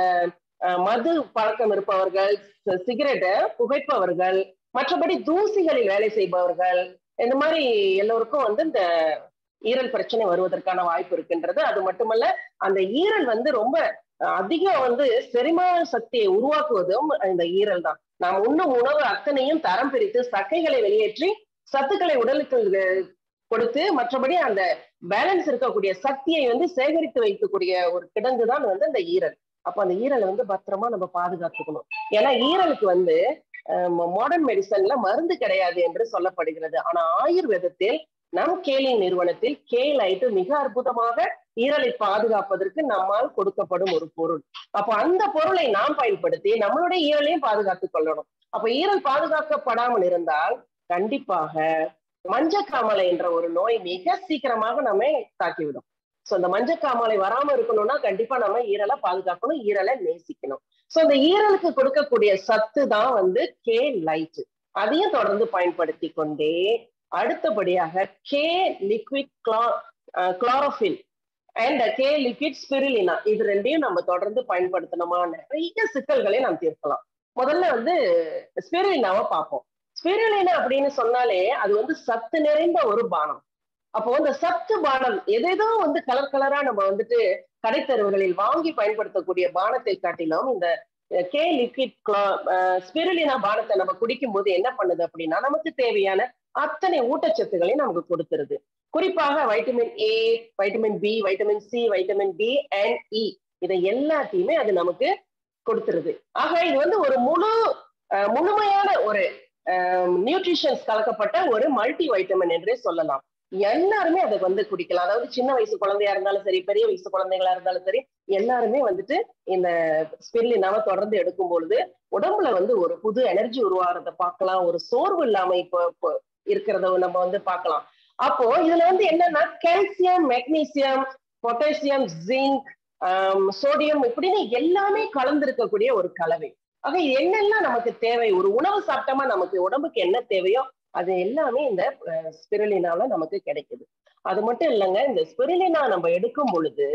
S2: மது பழக்கம் இருப்பவர்கள், சிகரெட்டை புகைப்பவர்கள், மற்றபடி தூசிகளில் வேலை செய்பவர்கள், இந்த மாதிரி எல்லோருக்கும் வந்து இந்த ஈரல் பிரச்சனை வருவதற்கான வாய்ப்பு இருக்கின்றது. அது மட்டுமல்ல, அந்த ஈரல் வந்து ரொம்ப அதிகம் வந்து செரிமான சக்தியை உருவாக்குவதும் இந்த ஈரல் தான். நாம் உண்ணும் உணவு அத்தனையும் தரம் பிரித்து சக்கைகளை வெளியேற்றி சத்துக்களை உடலுக்கு கொடுத்து, மற்றபடி அந்த பேலன்ஸ் இருக்கக்கூடிய சக்தியை வந்து சேகரித்து வைக்கக்கூடிய ஒரு கிடங்கு தான் வந்து அந்த ஈரல். அப்ப அந்த ஈரலை வந்து பத்திரமா நம்ம பாதுகாத்துக்கணும். ஏன்னா ஈரலுக்கு வந்து மாடர்ன் மெடிசன்ல மருந்து கிடையாது என்று சொல்லப்படுகிறது. ஆனா ஆயுர்வேதத்தில் நம் கேலி நிறுவனத்தில் கேலைட்டு மிக அற்புதமாக ஈரலை பாதுகாப்பதற்கு நம்மால் கொடுக்கப்படும் ஒரு பொருள். அப்ப அந்த பொருளை நாம் பயன்படுத்தி நம்மளுடைய ஈரலையும் பாதுகாத்துக் கொள்ளணும். அப்ப ஈரல் பாதுகாக்கப்படாமல் இருந்தால் கண்டிப்பாக மஞ்சக்காமலை என்ற ஒரு நோய் மிக சீக்கிரமாக நம்மை தாக்கிவிடும். சோ இந்த மஞ்சக்காமலை வராம இருக்கணும்னா கண்டிப்பா நம்ம ஈரலை பாதுகாக்கணும், ஈரலை நேசிக்கணும். சோ இந்த ஈரலுக்கு கொடுக்கக்கூடிய சத்து தான் வந்து கே லைட். அதையும் தொடர்ந்து பயன்படுத்தி கொண்டே அடுத்தபடியாக K liquid chlorophyll and K liquid spirulina, இது ரெண்டையும் நம்ம தொடர்ந்து பயன்படுத்தணுமா நிறைய சிக்கல்களை நாம் தீர்க்கலாம். முதல்ல வந்து ஸ்பிருலினாவை பார்ப்போம். ஸ்பிருலினா அப்படின்னு சொன்னாலே அது வந்து சத்து நிறைந்த ஒரு பானம். அப்போ இந்த சத்து பானம் எதேதோ வந்து கலர் கலரா நம்ம வந்துட்டு கடைத்தெருவுகளில் வாங்கி பயன்படுத்தக்கூடிய பானத்தை காட்டிலும் இந்த கே லிக்விட் ஸ்பிருலினா பானத்தை நம்ம குடிக்கும் போது என்ன பண்ணுது அப்படின்னா நமக்கு தேவையான அத்தனை ஊட்டச்சத்துக்களை நமக்கு கொடுத்துருது. குறிப்பாக vitamin A, vitamin B, vitamin C, vitamin D and E, இதை எல்லாத்தையுமே அது நமக்கு கொடுத்துருது. ஆக இது வந்து ஒரு முழு முழுமையான ஒரு நியூட்ரிஷன்ஸ் கலக்கப்பட்ட ஒரு மல்டி வைட்டமின் என்றே சொல்லலாம். எல்லாருமே அதை வந்து குடிக்கலாம். அதாவது சின்ன வயசு குழந்தையா இருந்தாலும் சரி, பெரிய வயசு குழந்தைகளா இருந்தாலும் சரி, எல்லாருமே வந்துட்டு இந்த ஸ்பிருலினாவை தொடர்ந்து எடுக்கும் பொழுது உடம்புல வந்து ஒரு புது எனர்ஜி உருவாகிறத பார்க்கலாம். ஒரு சோர்வு இல்லாம இப்போ இருக்கிறத நம்ம வந்து பார்க்கலாம். அப்போ இதுல வந்து என்னன்னா calcium, magnesium, potassium, zinc, sodium இப்படின்னு எல்லாமே கலந்து இருக்கக்கூடிய ஒரு கலவை. ஆக என்னெல்லாம் நமக்கு தேவை, ஒரு உணவு சாப்பிட்டோமா நமக்கு உடம்புக்கு என்ன தேவையோ அது எல்லாமே இந்த ஸ்பிருலினால நமக்கு கிடைக்குது. அது மட்டும் இல்லைங்க, இந்த ஸ்பிருலினா நம்ம எடுக்கும் பொழுது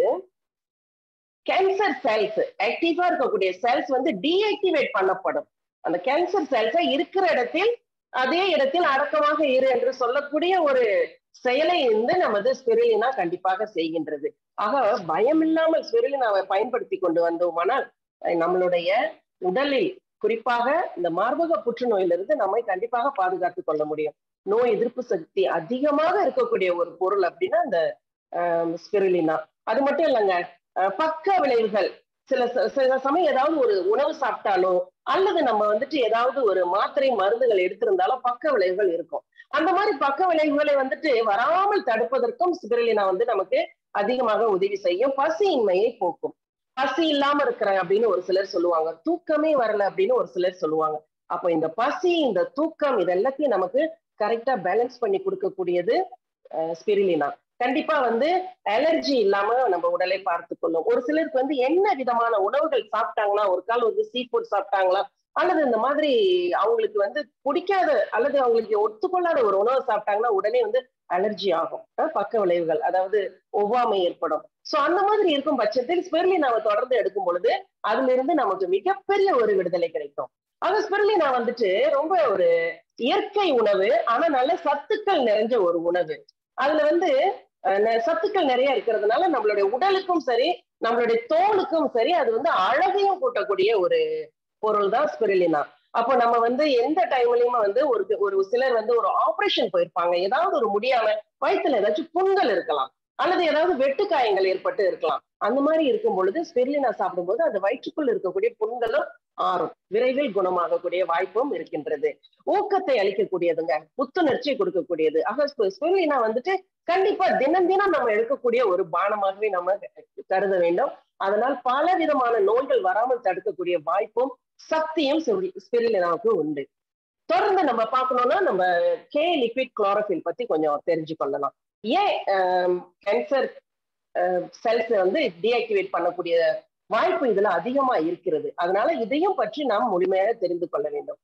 S2: கேன்சர் செல்ஸ், ஆக்டிவா இருக்கக்கூடிய செல்ஸ் வந்து டீஆக்டிவேட் பண்ணப்படும். அந்த கேன்சர் செல்ஸை இருக்கிற இடத்தில் அதே இடத்தில் அடக்கமாக இரு என்று சொல்லக்கூடிய ஒரு செயலை வந்து நமது ஸ்பிருலினா கண்டிப்பாக செய்கின்றது. ஆக பயம் இல்லாமல் ஸ்பிருலினாவை பயன்படுத்தி கொண்டு வந்தோமானால் நம்மளுடைய உடலில் குறிப்பாக இந்த மார்பக புற்றுநோயிலிருந்து நம்மை கண்டிப்பாக பாதுகாத்துக் கொள்ள முடியும். நோய் எதிர்ப்பு சக்தி அதிகமாக இருக்கக்கூடிய ஒரு பொருள் அப்படின்னா இந்த ஸ்பிருலினா. அது மட்டும் இல்லைங்க, பக்க விளைவுகள் சில சில சமயம் ஏதாவது ஒரு உணவு சாப்பிட்டாலோ அல்லது நம்ம வந்துட்டு ஏதாவது ஒரு மாத்திரை மருந்துகள் எடுத்திருந்தாலும் பக்க விளைவுகள் இருக்கும். அந்த மாதிரி பக்க விளைவுகளை வந்துட்டு வராமல் தடுப்பதற்கும் ஸ்பிருலினா வந்து நமக்கு அதிகமாக உதவி செய்யும். பசியின்மையை போக்கும். பசி இல்லாம இருக்கிறேன் அப்படின்னு ஒரு சிலர் சொல்லுவாங்க, தூக்கமே வரல அப்படின்னு ஒரு சிலர் சொல்லுவாங்க. அப்ப இந்த பசி, இந்த தூக்கம், இது எல்லாத்தையும் நமக்கு கரெக்டா பேலன்ஸ் பண்ணி கொடுக்கக்கூடியது ஸ்பிருலினா. கண்டிப்பா வந்து அலர்ஜி இல்லாம நம்ம உடலை பார்த்து கொள்ளும். ஒரு சிலருக்கு வந்து என்ன விதமான உணவுகள் சாப்பிட்டாங்கன்னா, ஒரு கால் வந்து சீ ஃபுட் சாப்பிட்டாங்களா அல்லது இந்த மாதிரி அவங்களுக்கு வந்து பிடிக்காத அல்லது அவங்களுக்கு ஒத்துக்கொள்ளாத ஒரு உணவு சாப்பிட்டாங்கன்னா உடனே வந்து அலர்ஜி ஆகும், பக்க விளைவுகள், அதாவது ஒவ்வாமை ஏற்படும். சோ அந்த மாதிரி இருக்கும் பட்சத்தில் ஸ்பிருலினாவை தொடர்ந்து எடுக்கும் பொழுது அதுல இருந்து நமக்கு மிகப்பெரிய ஒரு விடுதலை கிடைக்கும். அது ஸ்பிருலினா வந்துட்டு ரொம்ப ஒரு இயற்கை உணவு, ஆனா நல்ல சத்துக்கள் நிறைஞ்ச ஒரு உணவு. அதுல வந்து சத்துக்கள் நிறைய இருக்கிறதுனால நம்மளுடைய உடலுக்கும் சரி, நம்மளுடைய தோலுக்கும் சரி, அது வந்து அழகையும் கூட்டக்கூடிய ஒரு பொருள் தான் ஸ்பிருலினா. அப்போ நம்ம வந்து எந்த டைம்லயுமே வந்து ஒரு ஒரு சிலர் வந்து ஒரு ஆபரேஷன் போயிருப்பாங்க, ஏதாவது ஒரு முடியாம வயிற்றுல ஏதாச்சும் புண்கள் இருக்கலாம் அல்லது ஏதாவது வெட்டுக்காயங்கள் ஏற்பட்டு இருக்கலாம். அந்த மாதிரி இருக்கும் பொழுது ஸ்பிருலினா சாப்பிடும்போது அந்த வயிற்றுக்குள் இருக்கக்கூடிய புண்களும் ஆறும், விரைவில் குணமாகக்கூடிய வாய்ப்பும் இருக்கின்றது. ஊக்கத்தை அளிக்கக்கூடியதுங்க, புத்துணர்ச்சியை கொடுக்கக்கூடியது. ஆக ஸ்பிருலினா வந்துட்டு கண்டிப்பா தினம் தினம் நம்ம எடுக்கக்கூடிய ஒரு பானமாகவே நம்ம கருத வேண்டும். அதனால் பல விதமான நோய்கள் வராமல் தடுக்கக்கூடிய வாய்ப்பும் சக்தியும் ஸ்பிருலினாவுக்கு உண்டு. தொடர்ந்து நம்ம பார்க்கணும்னா நம்ம கே லிக்விட் குளோரோஃபில் பத்தி கொஞ்சம் தெரிஞ்சு கொள்ளலாம். ஏன் கேன்சர் செல்ஸ் வந்து டீஆக்டிவேட் பண்ணக்கூடிய வாய்ப்பு இதுல அதிகமா இருக்கிறது, அதனால இதையும் பற்றி நாம் முழுமையாக தெரிந்து கொள்ள வேண்டும்.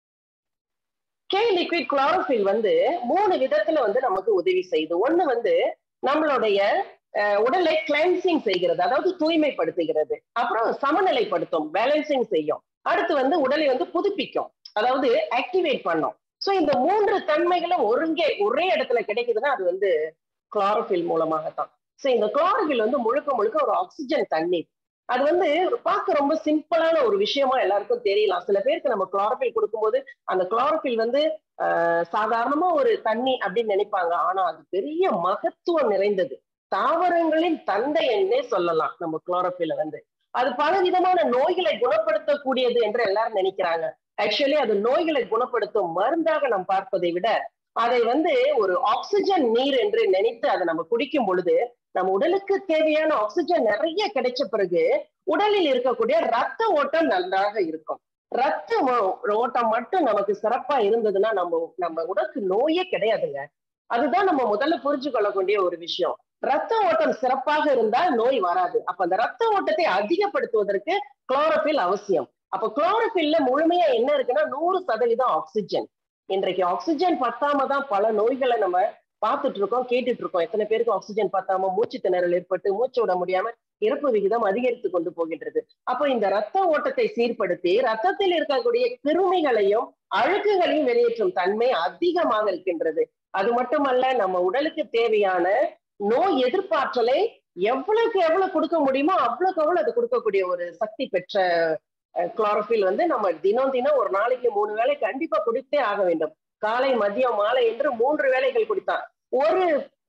S2: கே லிக்விட் குளோரோஃபில் வந்து மூணு விதத்துல வந்து நமக்கு உதவி செய்யுது. ஒண்ணு வந்து நம்மளுடைய உடலை கிளென்சிங் செய்கிறது, அதாவது தூய்மைப்படுத்துகிறது. அப்புறம் சமநிலைப்படுத்தும், பேலன்சிங் செய்யும். அடுத்து வந்து உடலை வந்து புதுப்பிக்கும், அதாவது ஆக்டிவேட் பண்ணும். சோ இந்த மூன்று தன்மைகளும் ஒருங்கே ஒரே இடத்துல கிடைக்குதுன்னா அது வந்து குளோரோஃபில் மூலமாகத்தான். சோ இந்த குளோரோஃபில் வந்து முழுக்க முழுக்க ஒரு ஆக்சிஜன் தண்ணீர். அது வந்து பார்க்க ரொம்ப சிம்பிளான ஒரு விஷயமா எல்லாருக்கும் தெரியலாம். சில பேருக்கு நம்ம குளோரோஃபில் கொடுக்கும்போது அந்த குளோரோஃபில் வந்து ஆஹ் சாதாரணமா ஒரு தண்ணி அப்படின்னு நினைப்பாங்க. ஆனா அது பெரிய மகத்துவம் நிறைந்தது. தாவரங்களின் தந்தை என்றே சொல்லலாம் நம்ம குளோரோஃபில வந்து. அது பல விதமான நோய்களை குணப்படுத்தக்கூடியது என்று எல்லாரும் நினைக்கிறாங்க. ஆக்சுவலி அது நோய்களை குணப்படுத்தும் மருந்தாக நாம் பார்ப்பதை விட அதை வந்து ஒரு ஆக்சிஜன் நீர் என்று நினைத்து அதை நம்ம குடிக்கும் பொழுது நம்ம உடலுக்கு தேவையான ஆக்சிஜன் நிறைய கிடைச்ச பிறகு உடலில் இருக்கக்கூடிய ரத்த ஓட்டம் நன்றாக இருக்கும். ரத்த ஓட்டம் மட்டும் நமக்கு சிறப்பா இருந்ததுன்னா நம்ம நம்ம உடலுக்கு நோயே கிடையாதுங்க. அதுதான் நம்ம முதல்ல புரிஞ்சு கொள்ளக்கூடிய ஒரு விஷயம். ரத்த ஓட்டம் சிறப்பாக இருந்தால் நோய் வராது. அப்ப அந்த ரத்த ஓட்டத்தை அதிகப்படுத்துவதற்கு குளோரோஃபில் அவசியம். அப்ப குளோரோஃபில்ல முழுமையா என்ன இருக்குன்னா நூறு சதவீதம் ஆக்சிஜன். இன்றைக்கு ஆக்சிஜன் பத்தாம தான் பல நோய்களை நம்ம பார்த்துட்டு இருக்கோம், கேட்டுட்டு இருக்கோம். எத்தனை பேருக்கு ஆக்சிஜன் பத்தாம மூச்சு திணறல் ஏற்பட்டு மூச்சு விட முடியாம இறப்பு விகிதம் அதிகரித்து கொண்டு போகின்றது. அப்போ இந்த ரத்த ஓட்டத்தை சீர்படுத்தி ரத்தத்தில் இருக்கக்கூடிய கிருமிகளையும் அழுக்குகளையும் வெளியேற்றும் தன்மை அதிகமாக இருக்கின்றது. அது மட்டுமல்ல, நம்ம உடலுக்கு தேவையான நோய் எதிர்ப்பாற்றலை எவ்வளவுக்கு எவ்வளவு கொடுக்க முடியுமோ அவ்வளவுக்கு அவ்வளவு அது கொடுக்கக்கூடிய ஒரு சக்தி பெற்ற குளோரோஃபில் வந்து நம்ம தினம் தினம் ஒரு நாளைக்கு மூணு வேளை கண்டிப்பா குடித்தே ஆக வேண்டும். காலை மதியம் மாலை என்று மூன்று வேளைகள் குடித்தான். ஒரு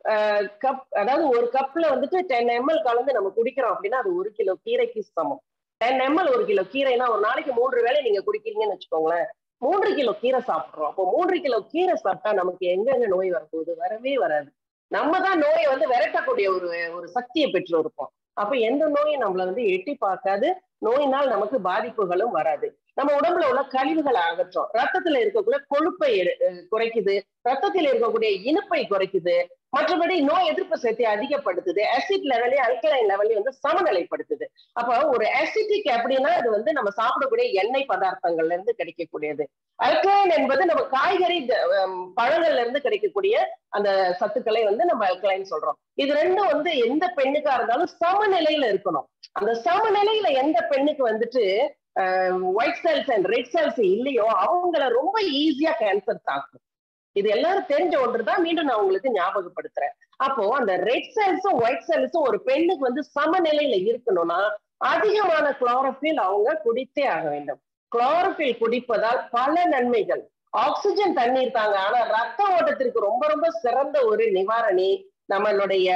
S2: கப், அதாவது ஒரு கப்ல வந்துட்டு டென் எம்எல் கலந்து நம்ம குடிக்கிறோம் அப்படின்னா அது ஒரு கிலோ கீரைக்கு சமம். டென் எம்எல் ஒரு கிலோ கீரைனா ஒரு நாளைக்கு மூன்று வேளை நீங்க குடிக்கிறீங்கன்னு வச்சுக்கோங்களேன், மூன்று கிலோ கீரை சாப்பிடுறோம். அப்போ மூன்று கிலோ கீரை சாப்பிட்டா நமக்கு எங்கெங்க நோய் வரப்போகுது? வரவே வராது. நம்ம தான் நோயை வந்து விரட்டக்கூடிய ஒரு ஒரு சக்தியை பெற்று இருப்போம். அப்ப எந்த நோயும் நம்மளை வந்து எட்டி பார்க்காது, நோயினால் நமக்கு பாதிப்புகளும் வராது. நம்ம உடம்புல உள்ள கழிவுகளை அகற்றும், ரத்தத்துல இருக்கக்கூடிய கொழுப்பை குறைக்குது, ரத்தத்தில் இருக்கக்கூடிய இனிப்பை குறைக்குது, மற்றபடி நோய் எதிர்ப்பு சக்தி அதிகப்படுத்துது, ஆசிட் லெவலையும் அல்கலைன் லெவலையும் வந்து சமநிலைப்படுத்துது. அப்ப ஒரு ஆசிட்டிக் அப்படின்னா அது வந்து நம்ம சாப்பிடக்கூடிய எண்ணெய் பதார்த்தங்கள்ல இருந்து கிடைக்கக்கூடியது. அல்கலைன் என்பது நம்ம காய்கறி பழங்கள்ல இருந்து கிடைக்கக்கூடிய அந்த சத்துக்களை வந்து நம்ம அல்கலைன் சொல்றோம். இது ரெண்டும் வந்து எந்த பெண்ணுக்கா இருந்தாலும் சமநிலையில இருக்கணும். அந்த சமநிலையில எந்த பெண்ணுக்கு வந்துட்டு white cells and red cells இல்லையோ அவங்கள ரொம்ப ஈஸியா கேன்சர் தாக்கும். இது எல்லாரும் தெரிஞ்ச ஒன்றுதான், மீண்டும் நான் உங்களுக்கு ஞாபகப்படுத்துறேன். அப்போ அந்த ரெட் செல்ஸும் ஒயிட் செல்ஸும் ஒரு பெண்ணுக்கு வந்து சமநிலையில இருக்கணும்னா அதிகமான குளோரோஃபில் அவங்க குடித்தே ஆக வேண்டும். குளோரோஃபில் குடிப்பதால் பல நன்மைகள். ஆக்சிஜன் தண்ணீர் தாங்க, ஆனா ரத்த ஓட்டத்திற்கு ரொம்ப ரொம்ப சிறந்த ஒரு நிவாரணி. நம்மளுடைய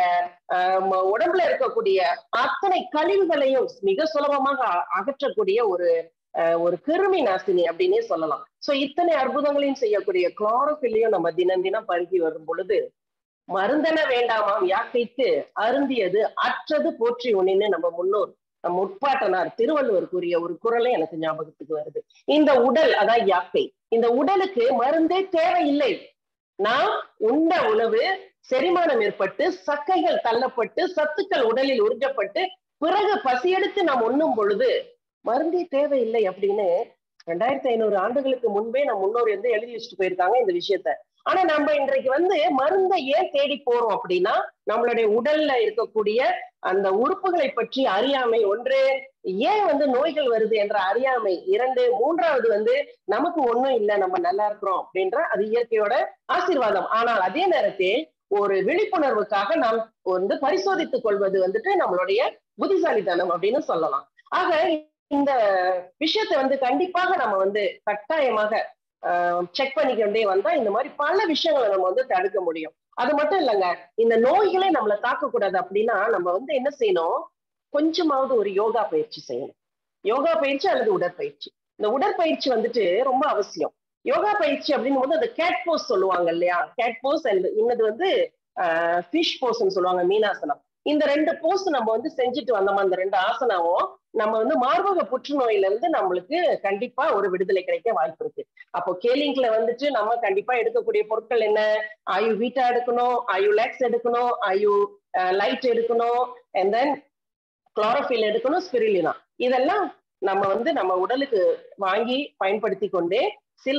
S2: உடம்புல இருக்கக்கூடிய அத்தனை கழிவுகளையும் மிக சுலபமாக அகற்றக்கூடிய ஒரு ஒரு கிருமி நாசினி அப்படின்னே சொல்லலாம். சோ இத்தனை அற்புதங்களையும் செய்யக்கூடிய குளோரோஃபில்லையும் நம்ம தினம் தினம் பருகி வரும் பொழுது மருந்தென வேண்டாமாம் யாக்கைக்கு அருந்தியது அற்றது போற்றி உண்ணின்னு நம்ம முன்னோர் நம் முற்பாட்டனார் திருவள்ளுவர் கூறிய ஒரு குறளை எனக்கு ஞாபகத்துக்கு வருது. இந்த உடல், அதான் யாக்கை, இந்த உடலுக்கு மருந்தே தேவையில்லை. நாம் உண்ட உணவு செரிமானம் ஏற்பட்டு சக்கைகள் தள்ளப்பட்டு சத்துக்கள் உடலில் உறிஞ்சப்பட்டு பிறகு பசியெடுத்து நாம் உண்ணும் பொழுது மருந்தே தேவையில்லை அப்படின்னு ரெண்டாயிரத்தி ஐநூறு ஆண்டுகளுக்கு முன்பே நம்ம முன்னோர் வந்து எழுதி வச்சுட்டு போயிருக்காங்க இந்த விஷயத்த. ஆனா நம்ம இன்றைக்கு வந்து மருந்தை ஏன் தேடி போறோம் அப்படின்னா நம்மளுடைய உடல்ல இருக்கக்கூடிய அந்த உறுப்புகளை பற்றி அறியாமை ஒன்று, ஏன் வந்து நோய்கள் வருது என்ற அறியாமை இரண்டு, மூன்றாவது வந்து நமக்கு ஒண்ணும் இல்லை, நம்ம நல்லா இருக்கிறோம் அப்படின்ற அது இயற்கையோட ஆசீர்வாதம். ஆனால் அதே நேரத்தில் ஒரு விழிப்புணர்வுக்காக நாம் வந்து பரிசோதித்துக் கொள்வது வந்துட்டு நம்மளுடைய புத்திசாலித்தனம் அப்படின்னு சொல்லலாம். ஆக இந்த விஷயத்தை வந்து கண்டிப்பாக நம்ம வந்து கட்டாயமாக ஆஹ் செக் பண்ணிக்கொண்டே வந்தா இந்த மாதிரி பல விஷயங்களை நம்ம வந்து தடுக்க முடியும். அது மட்டும் இல்லைங்க, இந்த நோய்களே நம்மளை தாக்கக்கூடாது அப்படின்னா நம்ம வந்து என்ன செய்யணும், கொஞ்சமாவது ஒரு யோகா பயிற்சி செய்யணும். யோகா பயிற்சி அல்லது உடற்பயிற்சி. இந்த உடற்பயிற்சி வந்துட்டு ரொம்ப அவசியம். யோகா பயிற்சி அப்படின்னும் போது அந்த கேட் போஸ் சொல்லுவாங்க இல்லையா, கேட் போஸ் அண்ட் இன்னது வந்து ஆஹ் ஃபிஷ் போஸ்ன்னு சொல்லுவாங்க, மீனாசனம். இந்த ரெண்டு போஸ் நம்ம வந்து செஞ்சுட்டு வந்தோமா, அந்த ரெண்டு ஆசனாவும் நம்ம வந்து மார்பக புற்றுநோயில இருந்து நம்மளுக்கு கண்டிப்பா ஒரு விடுதலை கிடைக்க வாய்ப்பு இருக்கு. அப்போ கேலிங்க்ல வந்துட்டு நம்ம கண்டிப்பா எடுக்கக்கூடிய பொருட்கள் என்ன, ஆயு வீட்டா எடுக்கணும், ஆயு லேக்ஸ் எடுக்கணும், ஆயு லைட் எடுக்கணும், அண்ட் தென் குளோரோஃபில் எடுக்கணும், ஸ்பிருலினா. இதெல்லாம் நம்ம வந்து நம்ம உடலுக்கு வாங்கி பயன்படுத்தி கொண்டே சில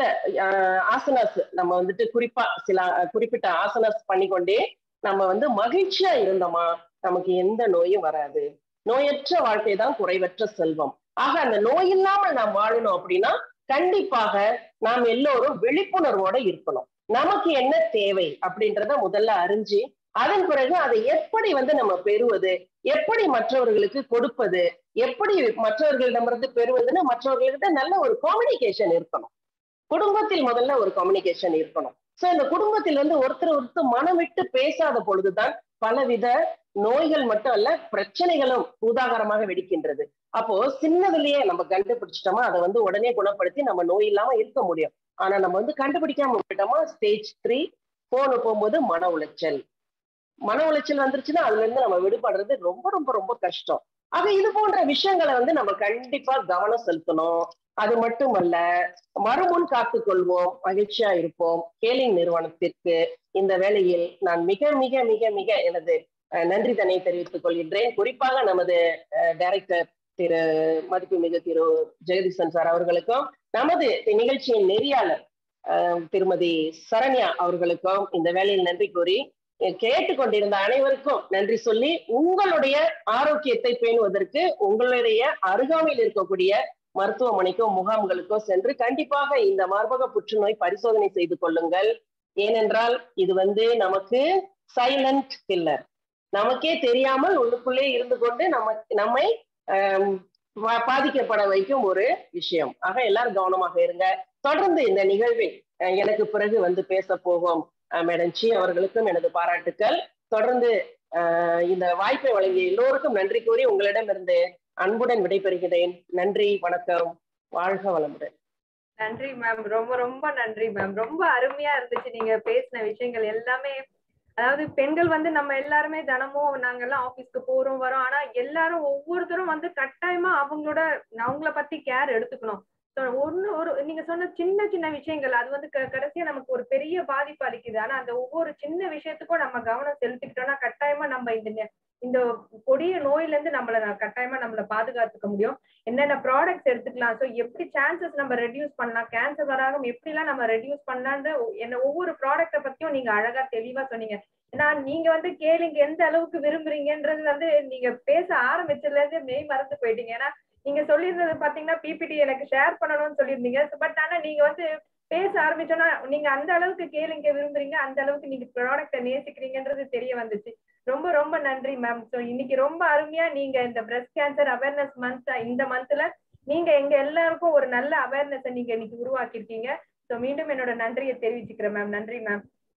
S2: ஆசனாஸ் நம்ம வந்துட்டு குறிப்பா சில குறிப்பிட்ட ஆசனாஸ் பண்ணிக்கொண்டே நம்ம வந்து மகிழ்ச்சியா இருந்தோமா நமக்கு எந்த நோயும் வராது. நோயற்ற வாழ்க்கை தான் குறைவற்ற செல்வம். ஆக அந்த நோய் இல்லாமல் நாம் வாழணும் அப்படின்னா கண்டிப்பாக நாம் எல்லோரும் விழிப்புணர்வோட இருக்கணும். நமக்கு என்ன தேவை அப்படின்றத முதல்ல அறிஞ்சு அதன் பிறகு அதை எப்படி வந்து நம்ம பெறுவது, எப்படி மற்றவர்களுக்கு கொடுப்பது, எப்படி மற்றவர்களிடமிருந்து பெறுவதுன்னு மற்றவர்கள்கிட்ட நல்ல ஒரு கம்யூனிகேஷன் இருக்கணும். குடும்பத்தில் முதல்ல ஒரு கம்யூனிகேஷன் இருக்கணும். சோ இந்த குடும்பத்தில் வந்து ஒருத்தர் ஒருத்தர் மனம் விட்டு பேசாத பொழுதுதான் பலவித நோய்கள் மட்டும் அல்ல பிரச்சனைகளும் பூதாகரமாக வெடிக்கின்றது. அப்போ சின்னதுலயே நம்ம கண்டுபிடிச்சிட்டோமா அதை வந்து உடனே குணப்படுத்தி நம்ம நோய் இல்லாம இருக்க முடியும். ஆனா நம்ம வந்து கண்டுபிடிக்காம விட்டோமா ஸ்டேஜ் த்ரீ போன போகும்போது மன உளைச்சல் மன உளைச்சல் வந்துருச்சுன்னா அதுல இருந்து நம்ம விடுபடுறது ரொம்ப ரொம்ப ரொம்ப கஷ்டம். ஆக இது போன்ற விஷயங்களை வந்து நம்ம கண்டிப்பா கவனம் செலுத்தணும். அது மட்டுமல்ல, மறுமுன் காத்துக் கொள்வோம், மகிழ்ச்சியா இருப்போம். கேலிங் நிறுவனத்திற்கு இந்த வேளையில் நான் மிக மிக மிக மிக எனது நன்றி தன்னை தெரிவித்துக் கொள்கின்றேன். குறிப்பாக நமது டைரக்டர் திரு மதிப்புமிகு திரு ஜெகதீசன் சார் அவர்களுக்கும், நமது நிகழ்ச்சியின் நெறியாளர் திருமதி சரண்யா அவர்களுக்கும் இந்த வேளையில் நன்றி கூறி கேட்டுக்கொண்டிருந்த அனைவருக்கும் நன்றி சொல்லி உங்களுடைய ஆரோக்கியத்தை பேணுவதற்கு உங்களுடைய அருகாமையில் இருக்கக்கூடிய மருத்துவமனைக்கோ முகாம்களுக்கோ சென்று கண்டிப்பாக இந்த மார்பக புற்றுநோய் பரிசோதனை செய்து கொள்ளுங்கள். ஏனென்றால் இது வந்து நமக்கு சைலண்ட் கில்லர், நமக்கே தெரியாமல் உள்ளுக்குள்ளே இருந்து கொண்டு நம்ம நம்மை பாதிக்கப்பட வைக்கும் ஒரு விஷயம். ஆக எல்லாரும் கவனமாக இருங்க. தொடர்ந்து இந்த நிகழ்வில் எனக்கு பிறகு வந்து பேச போகும் மேடம் சி அவர்களுக்கும் எனது பாராட்டுக்கள். தொடர்ந்து இந்த வாய்ப்பை வழங்கிய எல்லோருக்கும் நன்றி கூறி உங்களிடம் இருந்து அன்புடன் விடைபெறுகிறேன். நன்றி, வணக்கம், வாழ்க வளமுடன்.
S1: நன்றி மேம், ரொம்ப ரொம்ப நன்றி மேம். ரொம்ப அருமையா இருந்துச்சு நீங்க பேசின விஷயங்கள் எல்லாமே. அதாவது பெண்கள் வந்து நம்ம எல்லாருமே தினமும் நாங்க எல்லாம் ஆபீஸ்க்கு போறோம் வரோம், ஆனா எல்லாரும் ஒவ்வொருத்தரும் வந்து கட்டாயமா அவங்களோட அவங்கள பத்தி கேர் எடுத்துக்கணும். ஒண்ணு ஒரு நீங்க சொன்ன சின்ன சின்ன விஷயங்கள் அது வந்து கடைசியா நமக்கு ஒரு பெரிய பாதிப்பு அளிக்குது. ஆனா அந்த ஒவ்வொரு சின்ன விஷயத்துக்கும் நம்ம கவனம் செலுத்திக்கிட்டோம்னா கட்டாயமா நம்ம இந்த இந்த கொடிய நோயில இருந்து நம்மள கட்டாயமா நம்மள பாதுகாத்துக்க முடியும். என்னென்ன ப்ராடக்ட்ஸ் எடுத்துக்கலாம், ஸோ எப்படி சான்சஸ் நம்ம ரெடியூஸ் பண்ணலாம், கேன்சர் வராம எப்படி எல்லாம் நம்ம ரெடியூஸ் பண்ணலான்னு என்ன ஒவ்வொரு ப்ராடக்ட பத்தியும் நீங்க அழகா தெளிவா சொன்னீங்க. ஏன்னா நீங்க வந்து கேளுங்க எந்த அளவுக்கு விரும்புறீங்கன்றது வந்து நீங்க பேச ஆரம்பிச்சதுல இருந்து மெய் மறந்து போயிட்டீங்க. ஏன்னா நீங்க சொல்லியிருந்தது பாத்தீங்கன்னா பிபிடி எனக்கு ஷேர் பண்ணணும்னு சொல்லியிருந்தீங்க. பட் ஆனா நீங்க வந்து பேச ஆரம்பிச்சோன்னா நீங்க அந்த அளவுக்கு கேளுங்க விரும்புறீங்க, அந்த அளவுக்கு நீங்க ப்ராடக்ட நேசிக்கிறீங்கன்றது தெரிய வந்துச்சு. ரொம்ப ரொம்ப நன்றி மேம். ஸோ இன்னைக்கு ரொம்ப அருமையா நீங்க இந்த பிரஸ்ட் கேன்சர் அவேர்னஸ் மந்த் இந்த மந்த்ல நீங்க எங்க எல்லாருக்கும் ஒரு நல்ல அவேர்னஸ் நீங்க இன்னைக்கு உருவாக்கிருக்கீங்க. ஸோ மீண்டும் என்னோட நன்றியை தெரிவிச்சுக்கிறேன் மேம். நன்றி மேம்.